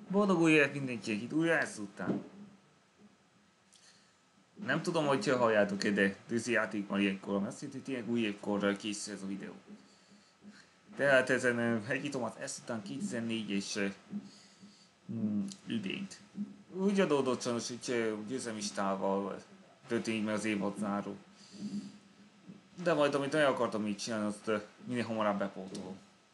Boldog új évet mindenkinek, itt újra Szultán. Nem tudom, hogyha halljátok-e, de játék van ilyenkor, azt jelenti, hogy tényleg új évkorra készül ez a videó. Tehát ezen hegyitom az Szultán 2004-es idényt. Úgy adódott sajnos, hogy győzelmistával történik meg az évadzáró. De majd amit nagyon akartam így csinálni, azt minél hamarabb bepótolom.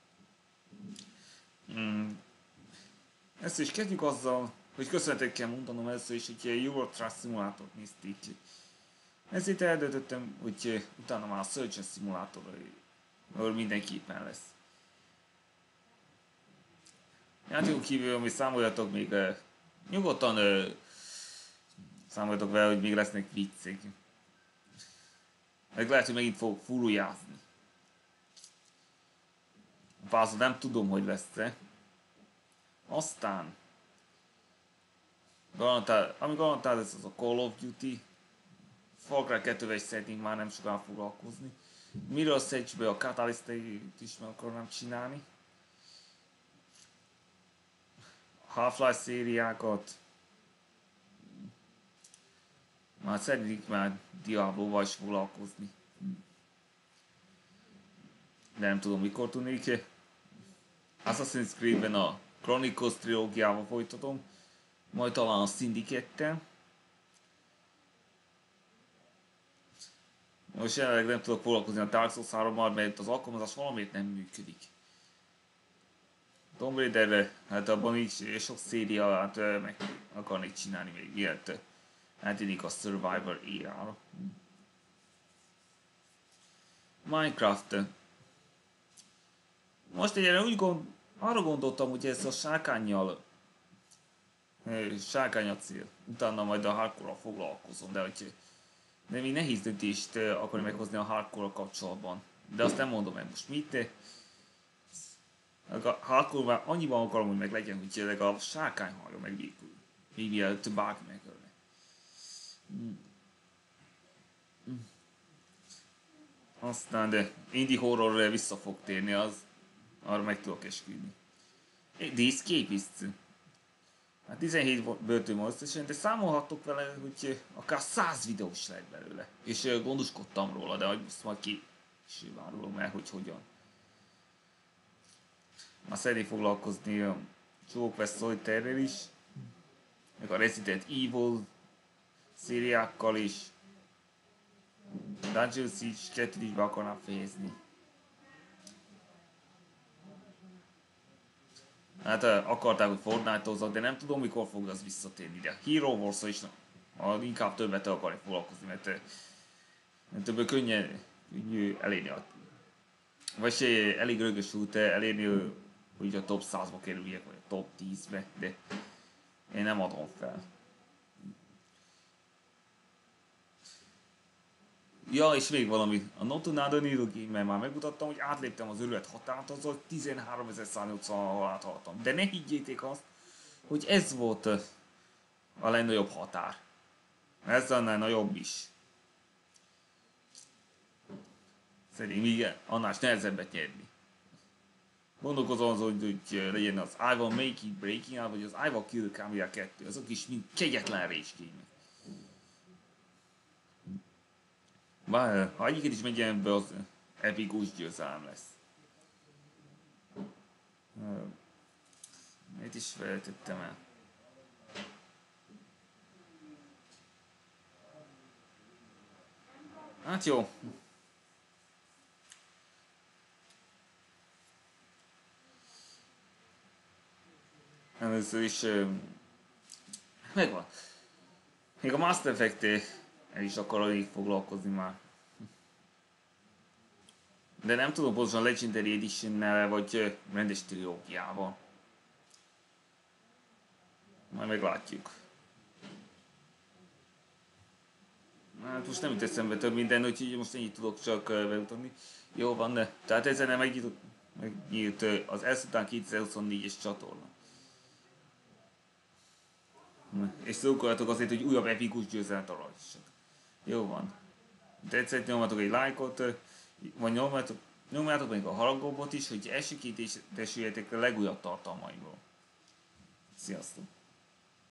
Ezt is kezdjük azzal, hogy köszönetet kell mondanom először is, hogy Euro Truck Simulátort nézték. Ezért eldöntöttem, hogy utána már a Surgeon Simulator, ahol mindenképpen lesz. Játékon kívül, ami számoljatok még nyugodtan számoljatok vele, hogy még lesznek viccek. Meg lehet, hogy megint fog furujázni. Bár nem tudom, hogy lesz-e. Aztán ami garantál ez az a Call of Duty. Far Cry 2-vel is szeretnénk már nem sokára foglalkozni. Mirror's Edge-be a Catalyst-t is meg akarnám csinálni. Half-Life szériákat. Már szeretnék már Diablo-val is foglalkozni. De nem tudom mikor tudnék. Assassin's Creed-ben a Chronicles trilógiával folytatom. Majd talán a Syndicate-tel. Most jelenleg nem tudok foglalkozni a Dark Souls 3-mal, mert az alkalmazás valamiért nem működik. Tomb Raiderre, hát abban is sok szériát meg akarnék csinálni még ilyet. Eltűnik a Survivor érára. Minecraft. Most egyébként arra gondoltam, hogy ez a sárkánnyal cél. Utána majd a hardcore-ra foglalkozom, de még nehéz döntést akarni meghozni a hardcore-ra kapcsolatban. De azt nem mondom el most mit. A hardcore már annyiban akarom, hogy meg legyen, hogy legalább a sárkány hallja meg végül. Még mielőtt bárki megölne. Aztán de indie horrorra vissza fog térni, arra meg tudok esküdni. The Escapist. Hát 17 börtön van összesen, de számolhattok vele, hogy akár 100 videó is lehet belőle. És gondoskodtam róla, de azt majd később árulom el, hogy hogyan. Már szeretnék foglalkozni a Joe West Solitaire-rel is, meg a Resident Evil szériákkal is. Dungeon Siege 2-t is be akarnám fejezni. Hát akarták, hogy Fortnite-ozzak, de nem tudom mikor fog az visszatérni, de Hero wars is inkább többet akarja foglalkozni, mert többől könnyű elérni vagy elég rögös út elérni, hogy a top 100-ba kerüljek, vagy a top 10-be, de én nem adom fel. Ja, és még valami, a Not Another Needle Game-mel már megmutattam, hogy átléptem az őrület határt, azzal 13.180 halált haltam. De ne higgyétek azt, hogy ez volt a legnagyobb határ. Ez annál nagyobb is. Szerintem igen, annál nehezebbet nyerni. Gondolkozom azon, hogy legyen az I Will Make It Breaking Out, vagy az I Will Kill Camilla 2, azok is mind kegyetlen réskémek. Bár ha egyiket is megy ebbe, az epikus győzelem lesz. Miért is felejtettem el? Hát jó. Először is megvan. Még a Master Effect-tel is akarok foglalkozni már. De nem tudom pontosan Legendary Edition-nel vagy rendes trilógiával. Majd meglátjuk. Hát most nem jut eszembe több minden, úgyhogy most ennyit tudok csak bemutatni. Jó van, de tehát ezzel nem megnyílt az Szultán 2024-es csatorna. És szurkoljatok azért, hogy újabb epikus győzelmet aranyossak. Jó van. Tetszett, nyomjatok egy lájkot, vagy nyomjátok még a haranggombot is, hogy elsőként és tesüljetek a legújabb tartalmaimról. Sziasztok!